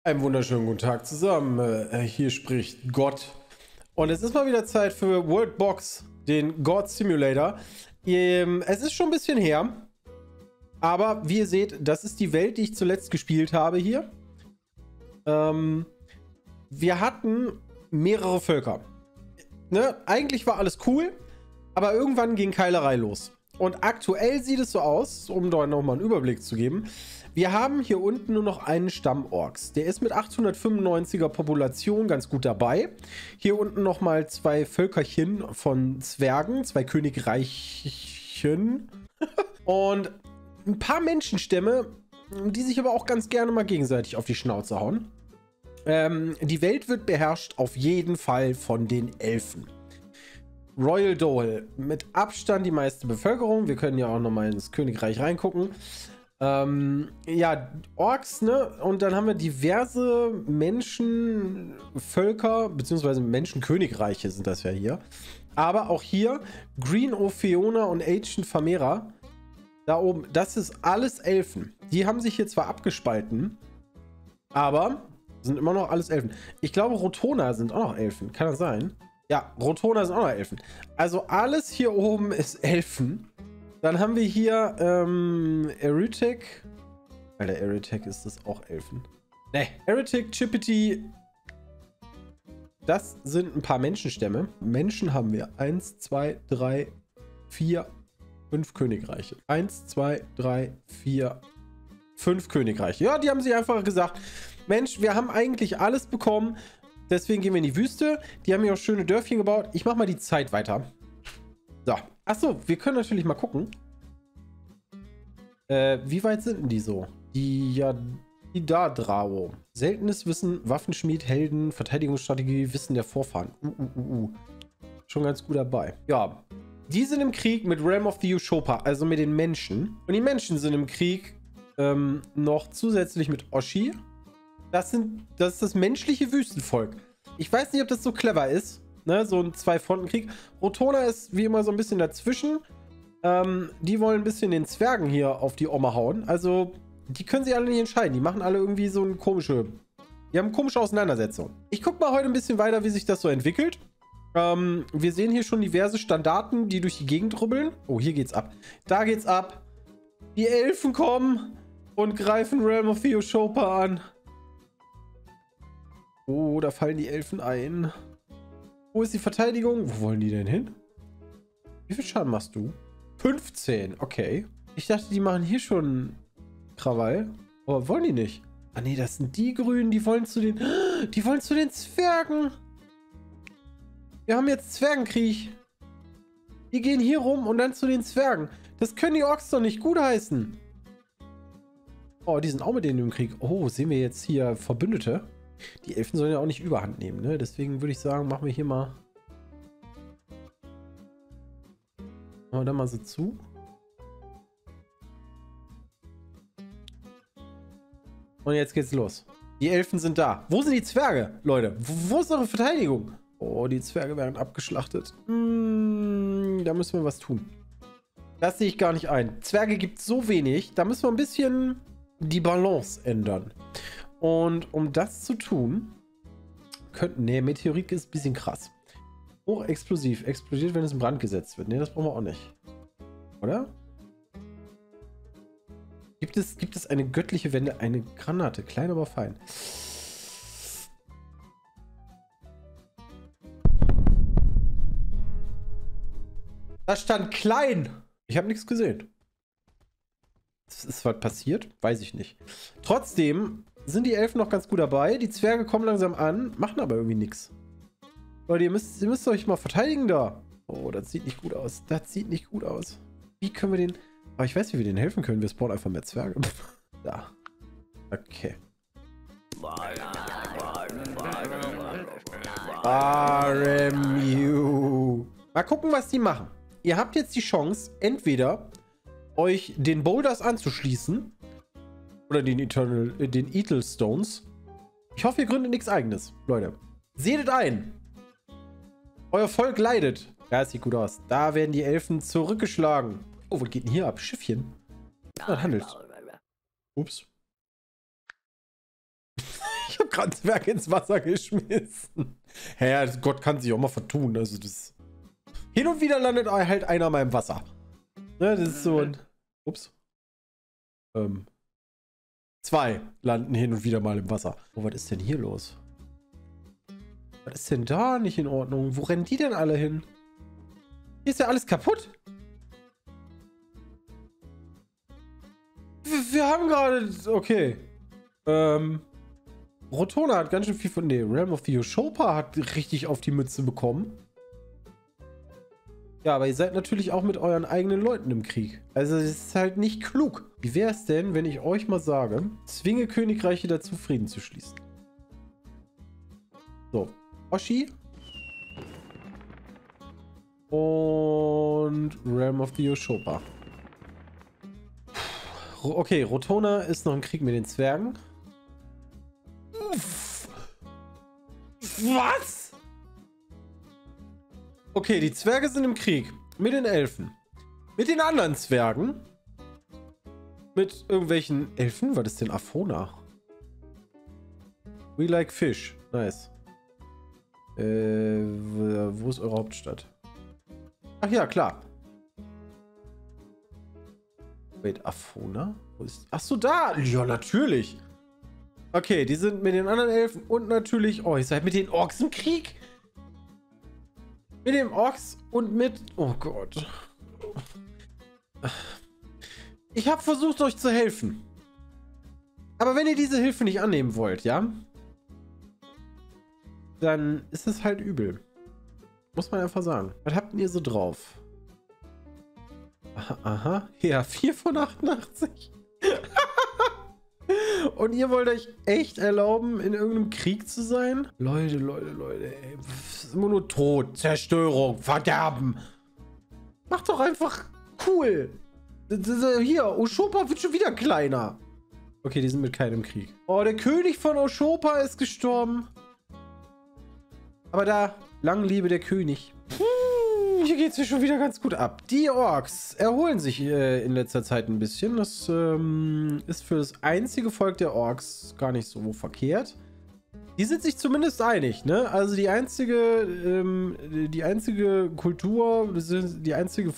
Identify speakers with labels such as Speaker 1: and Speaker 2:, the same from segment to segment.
Speaker 1: Einen wunderschönen guten Tag zusammen. Hier spricht Gott. Und es ist mal wieder Zeit für Worldbox, den God Simulator. Es ist schon ein bisschen her. Aber wie ihr seht, das ist die Welt, die ich zuletzt gespielt habe hier. Wir hatten mehrere Völker. Ne? Eigentlich war alles cool, aber irgendwann ging Keilerei los. Und aktuell sieht es so aus, um da nochmal einen Überblick zu geben. Wir haben hier unten nur noch einen Stamm Orks. Der ist mit 895er Population ganz gut dabei. Hier unten nochmal zwei Völkerchen von Zwergen, zwei Königreichen. Und ein paar Menschenstämme, die sich aber auch ganz gerne mal gegenseitig auf die Schnauze hauen. Die Welt wird beherrscht auf jeden Fall von den Elfen. Royal Dole, mit Abstand die meiste Bevölkerung. Wir können ja auch nochmal ins Königreich reingucken. Ja, Orks, ne? Und dann haben wir diverse Menschenvölker, beziehungsweise Menschenkönigreiche sind das ja hier. Aber auch hier Green Ophiona und Ancient Famera. Da oben, das ist alles Elfen. Die haben sich hier zwar abgespalten, aber sind immer noch alles Elfen. Ich glaube, Rotona sind auch noch Elfen. Kann das sein? Ja, Rotona sind auch noch Elfen. Also alles hier oben ist Elfen. Dann haben wir hier Erytek. Alter, Erytek ist das auch Elfen. Ne, Erytek, Chippity. Das sind ein paar Menschenstämme. Menschen haben wir. 1, 2, 3, 4, 5 Königreiche. 1, 2, 3, 4, 5 Königreiche. Ja, die haben sich einfach gesagt, Mensch, wir haben eigentlich alles bekommen. Deswegen gehen wir in die Wüste. Die haben hier auch schöne Dörfchen gebaut. Ich mache mal die Zeit weiter. So. Achso, wir können natürlich mal gucken. Wie weit sind denn die so? Die Dadrao. Seltenes Wissen, Waffenschmied, Helden, Verteidigungsstrategie, Wissen der Vorfahren. Schon ganz gut dabei. Ja. Die sind im Krieg mit Realm of the Ushopa, also mit den Menschen. Und die Menschen sind im Krieg noch zusätzlich mit Oshi. Das ist das menschliche Wüstenvolk. Ich weiß nicht, ob das so clever ist. Ne? So ein Zwei-Fronten-Krieg. Rotona ist wie immer so ein bisschen dazwischen. Die wollen ein bisschen den Zwergen hier auf die Oma hauen. Also, die können sich alle nicht entscheiden. Die machen alle irgendwie so eine komische... Die haben komische Auseinandersetzungen. Ich gucke mal heute ein bisschen weiter, wie sich das so entwickelt. Wir sehen hier schon diverse Standarten, die durch die Gegend rubbeln. Oh, hier geht's ab. Da geht's ab. Die Elfen kommen und greifen Realm of the Ushopa an. Oh, da fallen die Elfen ein. Wo ist die Verteidigung? Wo wollen die denn hin? Wie viel Schaden machst du? 15, okay. Ich dachte, die machen hier schon Krawall. Aber wollen die nicht? Ah nee, das sind die Grünen, die wollen zu den... Die wollen zu den Zwergen. Wir haben jetzt Zwergenkrieg. Die gehen hier rum und dann zu den Zwergen. Das können die Orks doch nicht gutheißen. Oh, die sind auch mit denen im Krieg. Oh, sehen wir jetzt hier Verbündete? Die Elfen sollen ja auch nicht Überhand nehmen, ne? Deswegen würde ich sagen, machen wir hier mal... Machen wir da mal so zu. Und jetzt geht's los. Die Elfen sind da. Wo sind die Zwerge, Leute? Wo ist eure Verteidigung? Oh, die Zwerge werden abgeschlachtet. Da müssen wir was tun. Das sehe ich gar nicht ein. Zwerge gibt es so wenig. Da müssen wir ein bisschen die Balance ändern. Und um das zu tun, könnten... Ne, Meteorit ist ein bisschen krass. Hochexplosiv. Explodiert, wenn es in Brand gesetzt wird. Ne, das brauchen wir auch nicht. Oder? Gibt es eine göttliche Wende? Eine Granate. Klein, aber fein. Da stand klein. Ich habe nichts gesehen. Ist was passiert? Weiß ich nicht. Trotzdem sind die Elfen noch ganz gut dabei. Die Zwerge kommen langsam an, machen aber irgendwie nichts. Leute, ihr müsst euch mal verteidigen da. Oh, das sieht nicht gut aus. Das sieht nicht gut aus. Wie können wir den... Aber ich weiß, wie wir denen helfen können. Wir spawnen einfach mehr Zwerge. Da. Okay. RMU. Mal gucken, was die machen. Ihr habt jetzt die Chance, entweder euch den Boulders anzuschließen oder den Eatle Stones. Ich hoffe, ihr gründet nichts Eigenes, Leute. Seht es ein. Euer Volk leidet. Ja, es sieht gut aus. Da werden die Elfen zurückgeschlagen. Oh, was geht denn hier ab? Schiffchen. Das handelt. Ups. Ich habe gerade Zwerg ins Wasser geschmissen. Hä, Gott kann sich auch mal vertun. Also das... Hin und wieder landet halt einer mal im Wasser. Ne, das ist so ein... Ups. 2 landen hin und wieder mal im Wasser. Oh, was ist denn hier los? Was ist denn da nicht in Ordnung? Wo rennen die denn alle hin? Hier ist ja alles kaputt. Wir haben gerade... Okay. Rotona hat ganz schön viel von... Nee, Realm of the Ushopa hat richtig auf die Mütze bekommen. Ja, aber ihr seid natürlich auch mit euren eigenen Leuten im Krieg. Also es ist halt nicht klug. Wie wäre es denn, wenn ich euch mal sage, zwinge Königreiche dazu, Frieden zu schließen? So, Oshi. Und Realm of the Ushopa. Okay, Rotona ist noch im Krieg mit den Zwergen. Was? Okay, die Zwerge sind im Krieg. Mit den Elfen. Mit den anderen Zwergen. Mit irgendwelchen Elfen? Was ist denn Afona? We like fish. Nice. Wo ist eure Hauptstadt? Ach ja, klar. Wait, Afona? Wo ist... Ach so, da! Ja, natürlich. Okay, die sind mit den anderen Elfen und natürlich... Oh, ihr seid mit den Orks im Krieg? Mit dem Orks und mit... Oh Gott. Ich habe versucht, euch zu helfen. Aber wenn ihr diese Hilfe nicht annehmen wollt, ja? Dann ist es halt übel. Muss man einfach sagen. Was habt ihr so drauf? Aha, aha. Ja, 4 von 88. Und ihr wollt euch echt erlauben, in irgendeinem Krieg zu sein? Leute, ey. Das ist immer nur Tod, Zerstörung, Verderben. Macht doch einfach cool. Hier, Ushopa wird schon wieder kleiner. Okay, die sind mit keinem Krieg. Oh, der König von Ushopa ist gestorben. Aber da, lang lebe der König. Hier geht es mir schon wieder ganz gut ab. Die Orks erholen sich in letzter Zeit ein bisschen. Das ist für das einzige Volk der Orks gar nicht so verkehrt. Die sind sich zumindest einig, ne? Also die einzige Kultur, die einzigen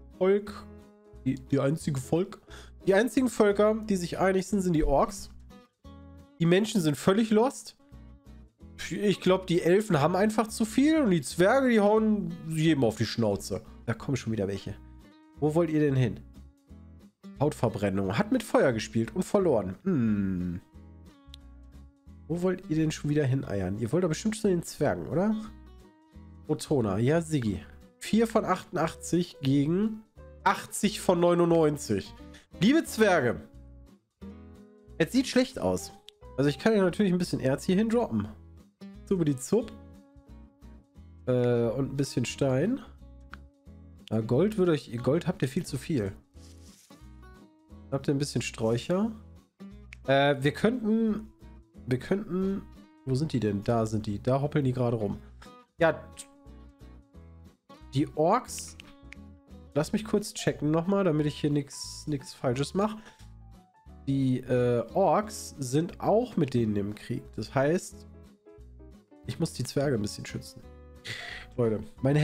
Speaker 1: Völker, die sich einig sind, sind die Orks. Die Menschen sind völlig lost. Ich glaube, die Elfen haben einfach zu viel und die Zwerge, die hauen jedem auf die Schnauze. Da kommen schon wieder welche. Wo wollt ihr denn hin? Hautverbrennung. Hat mit Feuer gespielt und verloren. Wo wollt ihr denn schon wieder hineiern? Ihr wollt doch bestimmt zu den Zwergen, oder? Rotona. Ja, Siggi. 4 von 88 gegen 80 von 99. Liebe Zwerge. Es sieht schlecht aus. Also ich kann ja natürlich ein bisschen Erz hier hin droppen. Über die Zupp. Und ein bisschen Stein. Aber Gold würde euch... Gold habt ihr viel zu viel. Habt ihr ein bisschen Sträucher? Wir könnten... Wo sind die denn? Da sind die. Da hoppeln die gerade rum. Ja. Die Orks... Lass mich kurz checken nochmal, damit ich hier nichts Falsches mache. Die Orks sind auch mit denen im Krieg. Das heißt... Ich muss die Zwerge ein bisschen schützen. Leute, mein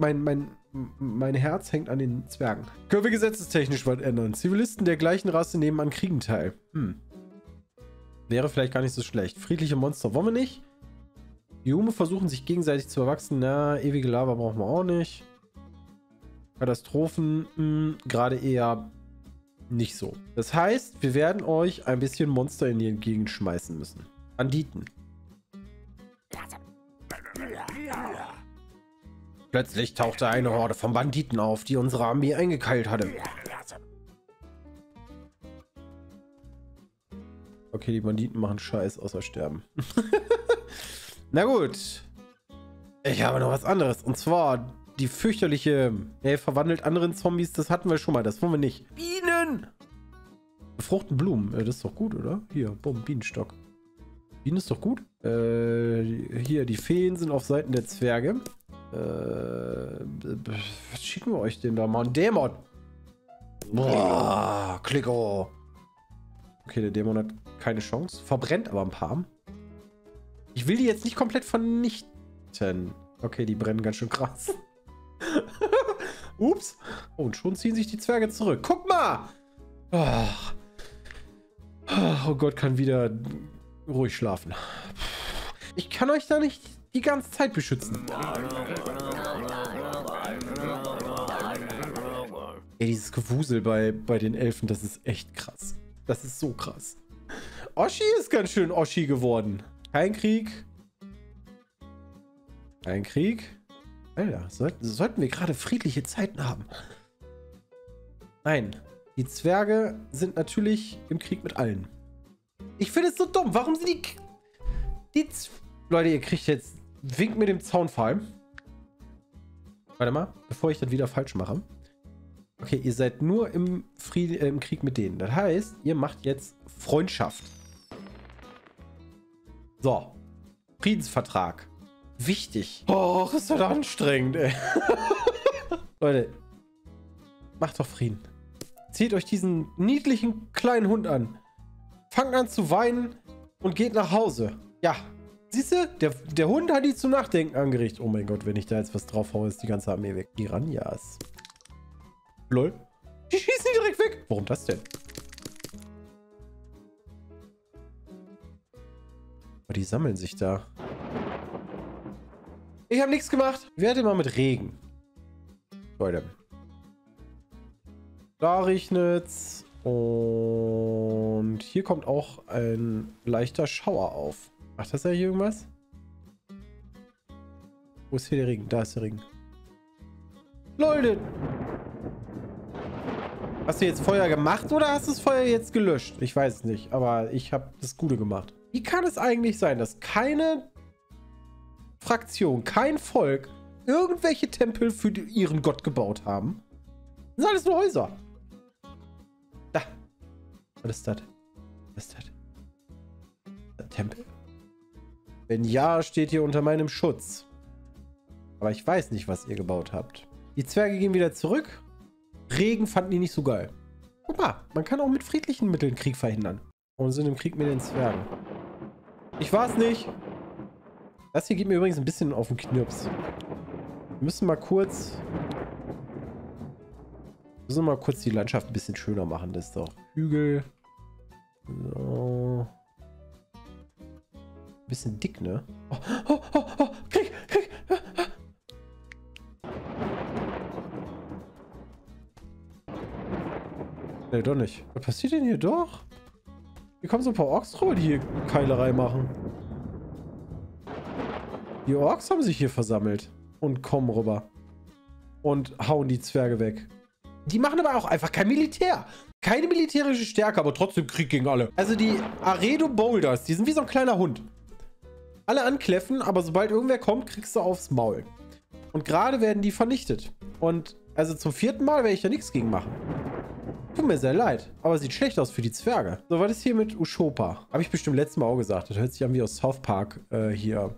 Speaker 1: Herz hängt an den Zwergen. Können wir gesetzestechnisch was ändern? Zivilisten der gleichen Rasse nehmen an Kriegen teil. Wäre vielleicht gar nicht so schlecht. Friedliche Monster wollen wir nicht. Die Hume versuchen sich gegenseitig zu erwachsen. Na, ewige Lava brauchen wir auch nicht. Katastrophen, gerade eher nicht so. Das heißt, wir werden euch ein bisschen Monster in die Gegend schmeißen müssen. Banditen. Plötzlich tauchte eine Horde von Banditen auf, die unsere Armee eingekeilt hatte. Okay, die Banditen machen Scheiß außer sterben. Na gut. Ich habe noch was anderes. Und zwar die fürchterliche... verwandelt anderen Zombies. Das hatten wir schon mal. Das wollen wir nicht. Bienen! Befruchten Blumen. Das ist doch gut, oder? Hier, bumm, Bienenstock. Bienen ist doch gut. Hier, die Feen sind auf Seiten der Zwerge. Was schicken wir euch denn da mal? Ein Dämon! Boah, Klicko! Okay, der Dämon hat keine Chance. Verbrennt aber ein paar. Ich will die jetzt nicht komplett vernichten. Okay, die brennen ganz schön krass. Ups. Oh, und schon ziehen sich die Zwerge zurück. Guck mal! Oh Gott, kann wieder ruhig schlafen. Ich kann euch da nicht die ganze Zeit beschützen. Ey, dieses Gewusel bei den Elfen, das ist echt krass. Das ist so krass. Oschi ist ganz schön Oschi geworden. Kein Krieg. Kein Krieg. Alter, sollten wir gerade friedliche Zeiten haben. Nein, die Zwerge sind natürlich im Krieg mit allen. Ich finde es so dumm. Warum sind Leute, ihr kriegt jetzt Wink mit dem Zaunpfahl. Warte mal, bevor ich das wieder falsch mache. Okay, ihr seid nur im Krieg mit denen. Das heißt, ihr macht jetzt Freundschaft. So. Friedensvertrag. Wichtig. Oh, ist das anstrengend, ey. Leute, macht doch Frieden. Zieht euch diesen niedlichen kleinen Hund an. Fangt an zu weinen und geht nach Hause. Ja. Siehst du, der Hund hat die zum Nachdenken angeregt. Oh mein Gott, wenn ich da jetzt was drauf haue, ist die ganze Armee weg. Piranhas. Lol. Die schießen direkt weg. Warum das denn? Oh, die sammeln sich da. Ich habe nichts gemacht. Ich werde mal mit Regen. Leute. Da regnet's. Und hier kommt auch ein leichter Schauer auf. Macht das ja hier irgendwas? Wo ist hier der Regen? Da ist der Regen. Leute! Hast du jetzt Feuer gemacht oder hast du das Feuer jetzt gelöscht? Ich weiß es nicht, aber ich habe das Gute gemacht. Wie kann es eigentlich sein, dass keine Fraktion, kein Volk irgendwelche Tempel für ihren Gott gebaut haben? Das sind alles nur Häuser. Da. Was ist das? Was ist das? Der Tempel? Wenn ja, steht hier unter meinem Schutz. Aber ich weiß nicht, was ihr gebaut habt. Die Zwerge gehen wieder zurück. Regen fanden die nicht so geil. Guck mal, man kann auch mit friedlichen Mitteln Krieg verhindern. Und sind im Krieg mit den Zwergen. Ich war's nicht. Das hier geht mir übrigens ein bisschen auf den Knirps. Wir müssen mal kurz die Landschaft ein bisschen schöner machen. Das ist doch Hügel. So. Ein bisschen dick, ne? Oh, oh, oh, oh, Krieg, Krieg. Nee, doch nicht. Was passiert denn hier doch? Hier kommen so ein paar Orks rüber, die hier Keilerei machen. Die Orks haben sich hier versammelt und kommen rüber. Und hauen die Zwerge weg. Die machen aber auch einfach kein Militär. Keine militärische Stärke, aber trotzdem Krieg gegen alle. Also die Aredo Boulders, die sind wie so ein kleiner Hund. Alle ankläffen, aber sobald irgendwer kommt, kriegst du aufs Maul. Und gerade werden die vernichtet. Und also zum 4. Mal werde ich da nichts gegen machen. Tut mir sehr leid, aber sieht schlecht aus für die Zwerge. So, was ist hier mit Ushopa? Habe ich bestimmt letztes Mal auch gesagt. Das hört sich an wie aus South Park hier.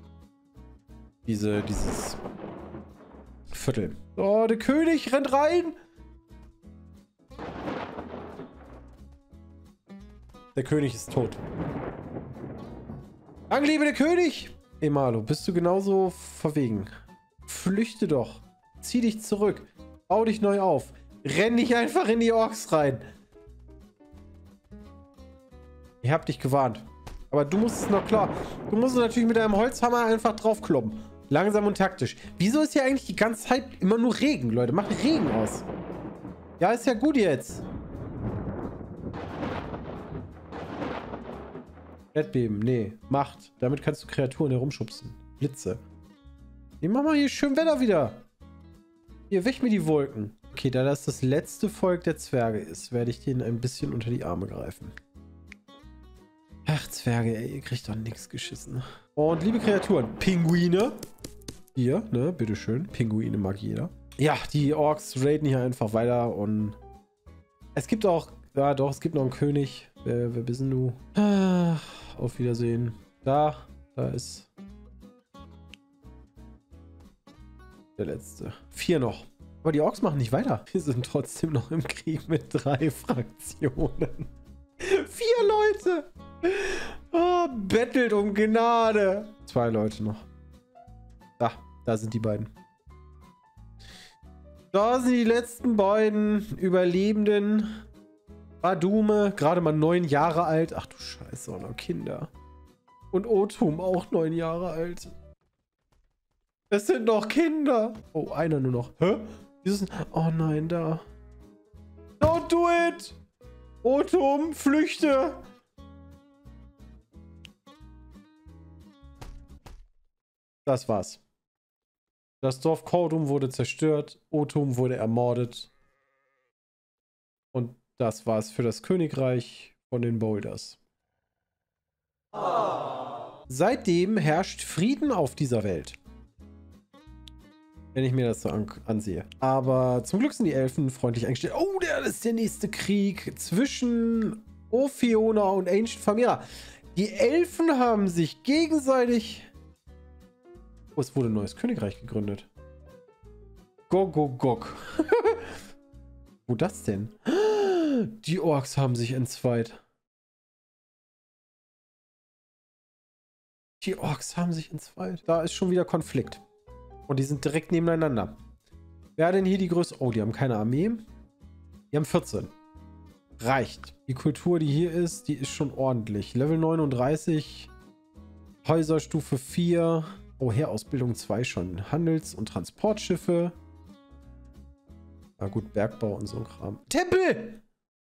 Speaker 1: Dieses Viertel. Oh, der König rennt rein. Der König ist tot. Lang lebe der König! Emalo, bist du genauso verwegen? Flüchte doch. Zieh dich zurück. Bau dich neu auf. Renn nicht einfach in die Orks rein. Ich hab dich gewarnt. Aber du musst es noch klar. Du musst es natürlich mit deinem Holzhammer einfach draufkloppen. Langsam und taktisch. Wieso ist hier eigentlich die ganze Zeit immer nur Regen, Leute? Macht Regen aus. Ja, ist ja gut jetzt. Erdbeben, nee. Macht. Damit kannst du Kreaturen herumschubsen. Blitze. Nee, mach mal hier schön Wetter wieder. Hier, weg mir die Wolken. Okay, da das das letzte Volk der Zwerge ist, werde ich denen ein bisschen unter die Arme greifen. Ach, Zwerge, ey, ihr kriegt doch nichts geschissen. Und liebe Kreaturen, Pinguine. Hier, ne, bitteschön. Pinguine mag jeder. Ja, die Orks raiden hier einfach weiter und es gibt auch, ja doch, es gibt noch einen König. Wer bist denn du? Ach, auf Wiedersehen. Da ist der letzte. 4 noch. Aber die Orks machen nicht weiter. Wir sind trotzdem noch im Krieg mit 3 Fraktionen. 4 Leute! Oh, bettelt um Gnade. 2 Leute noch. Da sind die beiden. Da sind die letzten beiden Überlebenden. Badume, gerade mal 9 Jahre alt. Ach du Scheiße, auch noch Kinder. Und Otum, auch 9 Jahre alt. Es sind noch Kinder. Oh, einer nur noch. Hä? Oh nein, da. Don't do it! Otum, flüchte! Das war's. Das Dorf Kordum wurde zerstört, Otum wurde ermordet. Und das war's für das Königreich von den Boulders. Seitdem herrscht Frieden auf dieser Welt. Wenn ich mir das so ansehe. Aber zum Glück sind die Elfen freundlich eingestellt. Oh, das ist der nächste Krieg zwischen Ophiona und Ancient Famira. Die Elfen haben sich gegenseitig... Oh, es wurde ein neues Königreich gegründet. Gog. Wo das denn? Die Orks haben sich entzweit. Die Orks haben sich entzweit. Da ist schon wieder Konflikt. Und die sind direkt nebeneinander. Wer hat denn hier die größte... Oh, die haben keine Armee. Die haben 14. Reicht. Die Kultur, die hier ist, die ist schon ordentlich. Level 39. Häuserstufe 4. Oh, Heerausbildung 2 schon. Handels- und Transportschiffe. Na gut, Bergbau und so ein Kram. Tempel!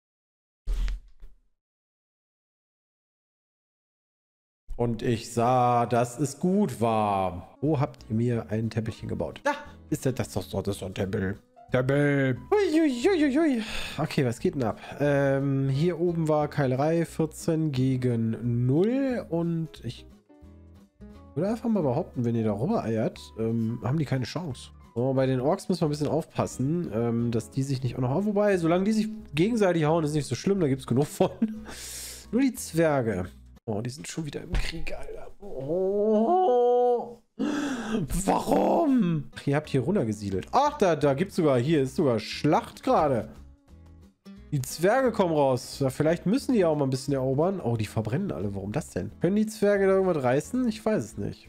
Speaker 1: Und ich sah, dass es gut war. Wo habt ihr mir ein Tempelchen gebaut? Da ist das ist doch ein Tempel. Tempel. Uiuiuiui. Okay, was geht denn ab? Hier oben war Keilerei 14 gegen 0 und ich würde einfach mal behaupten, wenn ihr da rüber eiert, haben die keine Chance. So, bei den Orks müssen wir ein bisschen aufpassen, dass die sich nicht auch noch... Wobei, solange die sich gegenseitig hauen, ist nicht so schlimm, da gibt es genug von. Nur die Zwerge. Oh, die sind schon wieder im Krieg, Alter. Oh. Warum? Ach, ihr habt hier runtergesiedelt. Ach, da gibt's sogar... Hier ist sogar Schlacht gerade. Die Zwerge kommen raus. Ja, vielleicht müssen die ja auch mal ein bisschen erobern. Oh, die verbrennen alle. Warum das denn? Können die Zwerge da irgendwas reißen? Ich weiß es nicht.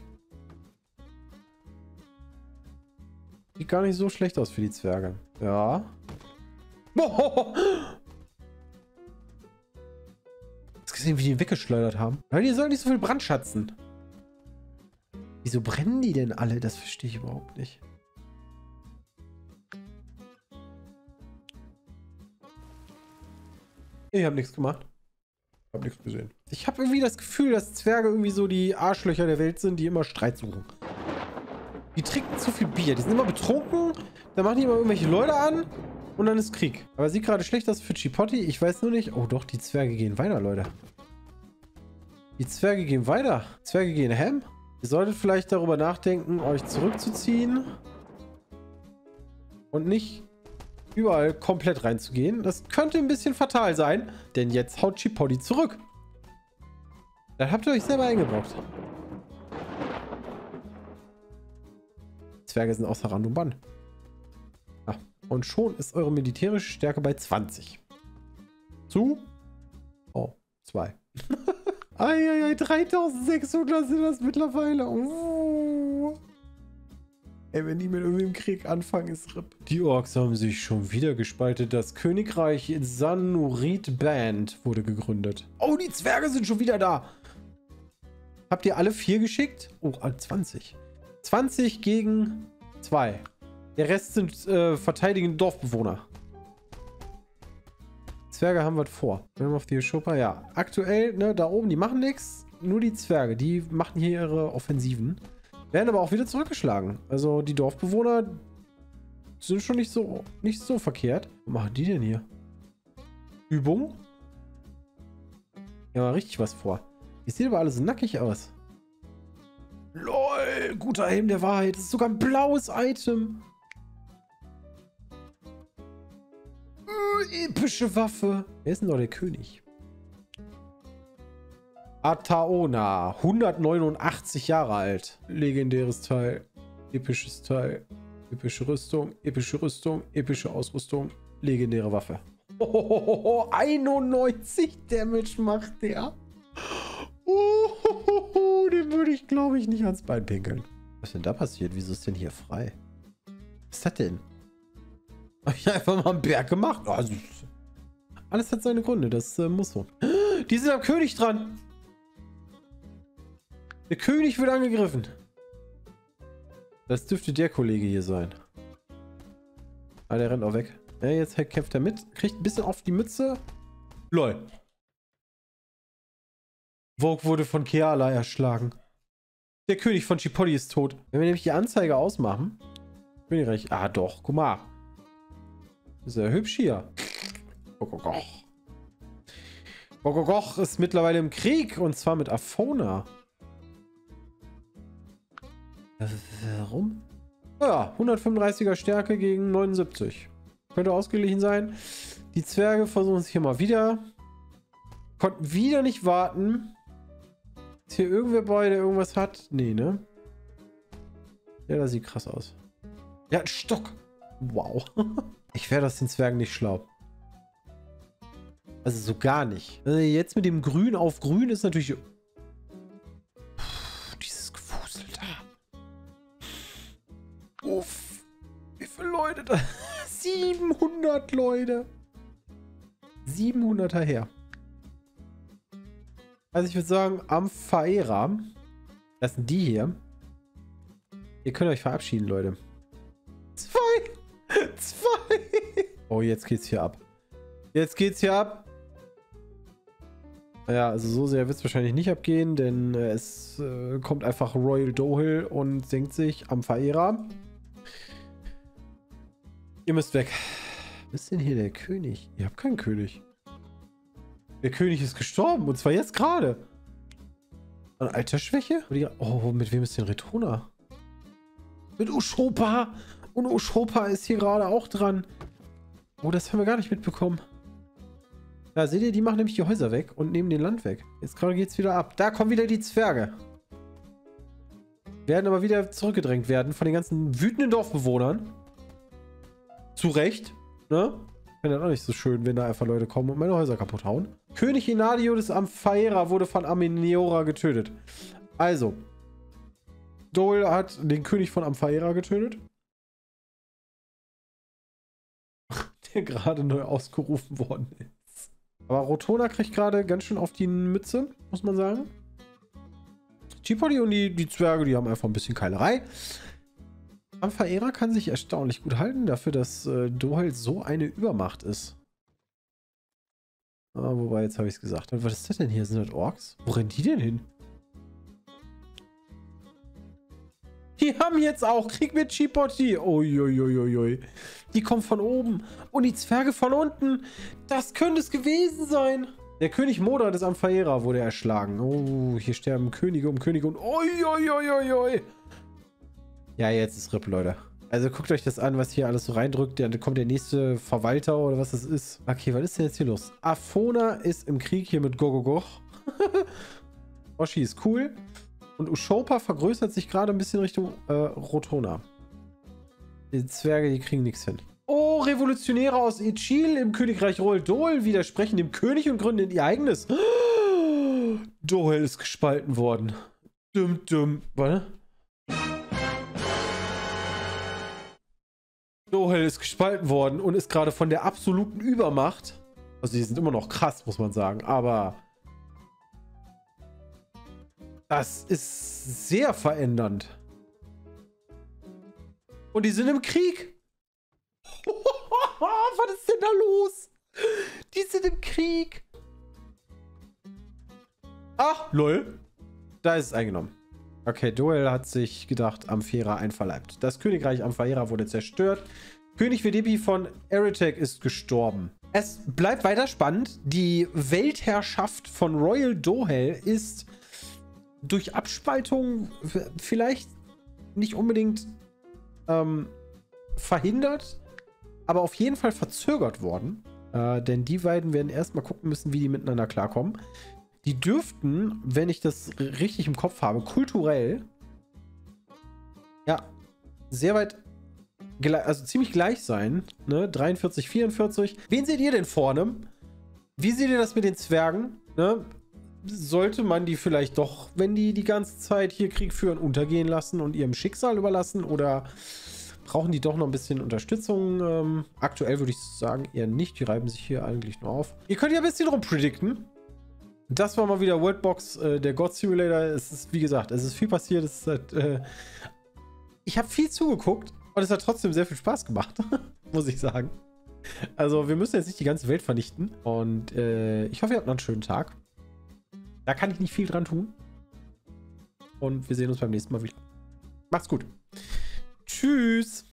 Speaker 1: Sieht gar nicht so schlecht aus für die Zwerge. Ja. Oh. Hast du gesehen, wie die ihn weggeschleudert haben? Weil die sollen nicht so viel brandschatzen. Wieso brennen die denn alle? Das verstehe ich überhaupt nicht. Ich habe nichts gemacht. Ich habe nichts gesehen. Ich habe irgendwie das Gefühl, dass Zwerge irgendwie so die Arschlöcher der Welt sind, die immer Streit suchen. Die trinken zu viel Bier. Die sind immer betrunken. Dann machen die immer irgendwelche Leute an. Und dann ist Krieg. Aber sieht gerade schlecht aus für Chipotti. Ich weiß nur nicht. Oh doch, die Zwerge gehen weiter, Leute. Die Zwerge gehen weiter. Die Zwerge gehen ham. Ihr solltet vielleicht darüber nachdenken, euch zurückzuziehen. Und nicht überall komplett reinzugehen. Das könnte ein bisschen fatal sein. Denn jetzt haut Chipotti zurück. Dann habt ihr euch selber eingebrockt. Zwerge sind außer Rand und Band. Ja. Und schon ist eure militärische Stärke bei 20. Zu? Oh, 2. Eieiei, 3600 sind das mittlerweile. Ey, wenn die mit irgendwie im Krieg anfangen, ist RIP. Die Orks haben sich schon wieder gespaltet. Das Königreich Sanurit Band wurde gegründet. Oh, die Zwerge sind schon wieder da. Habt ihr alle 4 geschickt? Oh, 20. 20 gegen 2. Der Rest sind verteidigende Dorfbewohner. Zwerge haben was vor. Realm of the Ashopa, ja. Aktuell, ne, da oben, die machen nichts. Nur die Zwerge, die machen hier ihre Offensiven. Werden aber auch wieder zurückgeschlagen. Also die Dorfbewohner sind schon nicht so verkehrt. Was machen die denn hier? Übung? Ja, mal richtig was vor. Die sehen aber alle so nackig aus. LOL, guter Helm der Wahrheit. Das ist sogar ein blaues Item. Epische Waffe. Wer ist denn noch der König? Ataona. 189 Jahre alt. Legendäres Teil. Episches Teil. Epische Rüstung. Epische Rüstung. Epische Ausrüstung. Legendäre Waffe. 91 Damage macht der. Den würde ich, glaube ich, nicht ans Bein pinkeln. Was ist denn da passiert? Wieso ist denn hier frei? Was ist das denn? Hab ich einfach mal einen Berg gemacht? Also, alles hat seine Gründe, das muss so. Die sind am König dran. Der König wird angegriffen. Das dürfte der Kollege hier sein. Ah, der rennt auch weg. Ja, jetzt kämpft er mit. Kriegt ein bisschen auf die Mütze. LOL. Vogue wurde von Keala erschlagen. Der König von Chipolli ist tot. Wenn wir nämlich die Anzeige ausmachen. Königreich. Ah, doch. Guck mal. Ist ja hübsch hier. Gogogoch. Gogogoch ist mittlerweile im Krieg. Und zwar mit Afona. Warum? Ja, 135er Stärke gegen 79. Könnte ausgeglichen sein. Die Zwerge versuchen es hier mal wieder. Konnten wieder nicht warten. Ist hier irgendwer bei, der irgendwas hat? Nee, ne? Ja, das sieht krass aus. Ja, ein Stock. Wow. Ich wäre das den Zwergen nicht schlau. Also so gar nicht. Also jetzt mit dem Grün auf Grün ist natürlich... dieses Gefusel da. Uff. Wie viele Leute da? 700 Leute. 700er her. Also ich würde sagen, Amphaera. Das sind die hier. Ihr könnt euch verabschieden, Leute. 2. Oh, jetzt geht's hier ab. Jetzt geht's hier ab. Ja, also so sehr wird es wahrscheinlich nicht abgehen, denn es kommt einfach Royal Dohil und senkt sich Amphaera. Ihr müsst weg. Was ist denn hier der König? Ihr habt keinen König. Der König ist gestorben. Und zwar jetzt gerade. An Altersschwäche? Oh, mit wem ist denn Retona? Mit Ushopa. Und Ushopa ist hier gerade auch dran. Oh, das haben wir gar nicht mitbekommen. Ja, seht ihr, die machen nämlich die Häuser weg und nehmen den Land weg. Jetzt gerade geht's wieder ab. Da kommen wieder die Zwerge. Werden aber wieder zurückgedrängt werden von den ganzen wütenden Dorfbewohnern. Zu Recht. Ne? Wäre dann auch nicht so schön, wenn da einfach Leute kommen und meine Häuser kaputt hauen. König Inadio des Amphaera wurde von Ameneora getötet. Also. Dohil hat den König von Amphaera getötet. Der gerade neu ausgerufen worden ist. Aber Rotona kriegt gerade ganz schön auf die Mütze, muss man sagen. Chipolli und die Zwerge, die haben einfach ein bisschen Keilerei. Amphaera kann sich erstaunlich gut halten, dafür, dass Dohil so eine Übermacht ist. Ah, wobei, jetzt habe ich es gesagt. Was ist das denn hier? Sind das Orks? Wo rennen die denn hin? Die haben jetzt auch Krieg mit Chipolli. Uiuiuiui. Die kommen von oben. Und die Zwerge von unten. Das könnte es gewesen sein. Der König Moda des Amphaera wurde erschlagen. Oh, hier sterben Könige um Könige und... Uiuiuiui. Ja, jetzt ist RIP, Leute. Also guckt euch das an, was hier alles so reindrückt. Dann kommt der nächste Verwalter oder was das ist. Okay, was ist denn jetzt hier los? Afona ist im Krieg hier mit Gogogoch. Oshi ist cool. Und Ushopa vergrößert sich gerade ein bisschen Richtung Rotona. Die Zwerge, die kriegen nichts hin. Oh, Revolutionäre aus Echil im Königreich Royal Dohil widersprechen dem König und gründen ihr eigenes. Dohil ist gespalten worden. Warte. Dohil ist gespalten worden und ist gerade von der absoluten Übermacht. Also die sind immer noch krass, muss man sagen, aber das ist sehr verändernd. Und die sind im Krieg. Was ist denn da los? Die sind im Krieg. Ach, lol. Da ist es eingenommen. Okay, Dohil hat sich gedacht, Amphaera einverleibt. Das Königreich Amphaera wurde zerstört. König Vedepi von Eretek ist gestorben. Es bleibt weiter spannend. Die Weltherrschaft von Royal Dohil ist durch Abspaltung vielleicht nicht unbedingt verhindert, aber auf jeden Fall verzögert worden. Denn die beiden werden erstmal gucken müssen, wie die miteinander klarkommen. Die dürften, wenn ich das richtig im Kopf habe, kulturell ja sehr weit, also ziemlich gleich sein. Ne? 43, 44. Wen seht ihr denn vorne? Wie seht ihr das mit den Zwergen? Ne? sollte man die vielleicht doch, wenn die die ganze Zeit hier Krieg führen, untergehen lassen und ihrem Schicksal überlassen? Oder brauchen die doch noch ein bisschen Unterstützung? Aktuell würde ich sagen, eher nicht. Die reiben sich hier eigentlich nur auf. Ihr könnt ja ein bisschen rumpredikten. Das war mal wieder Worldbox, der God Simulator. Es ist, wie gesagt, es ist viel passiert. Es ist halt, ich habe viel zugeguckt und es hat trotzdem sehr viel Spaß gemacht, muss ich sagen. Also wir müssen jetzt nicht die ganze Welt vernichten. Und ich hoffe, ihr habt noch einen schönen Tag. Da kann ich nicht viel dran tun. Und wir sehen uns beim nächsten Mal wieder. Macht's gut. Tschüss.